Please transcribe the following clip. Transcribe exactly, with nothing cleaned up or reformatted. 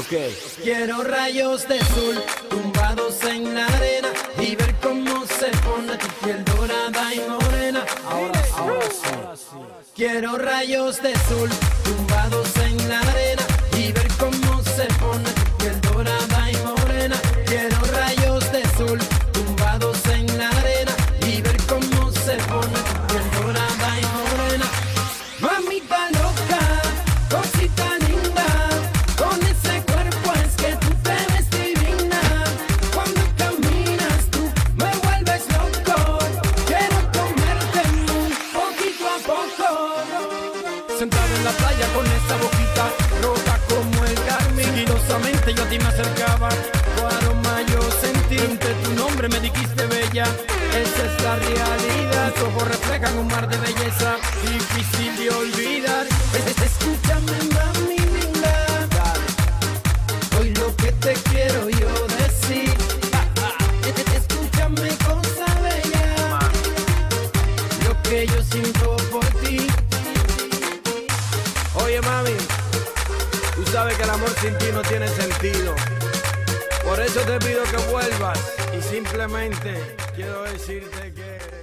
Okay. Quiero rayos de sol tumbados en la arena y ver cómo se pone tu piel dorada y morena. Ahora, ahora sí. Quiero rayos de sol tumbados en la arena y ver cómo se pone tu piel dorada y morena. Quiero rayos de sol tumbados en la arena y ver cómo se pone tu piel dorada y morena. Mamita loca, cosita linda, con ese cuerpo es que tú te ves divina. Cuando caminas tú me vuelves loco, quiero comerte muy poquito a poco. Sentado en la playa con esa boquita roja como el carmín, sigilosamente yo a ti me acercaba, tu aroma yo sentí, entre tu nombre me dijiste bella, esa es la realidad. Tus ojos reflejan un mar de belleza, difícil de olvidar. Escúchame, mami linda, hoy lo que te quiero yo decir. Escúchame, cosa bella, lo que yo siento por ti. Oye, mami, tú sabes que el amor sin ti no tiene sentido. Por eso te pido que vuelvas y simplemente quiero decirte que...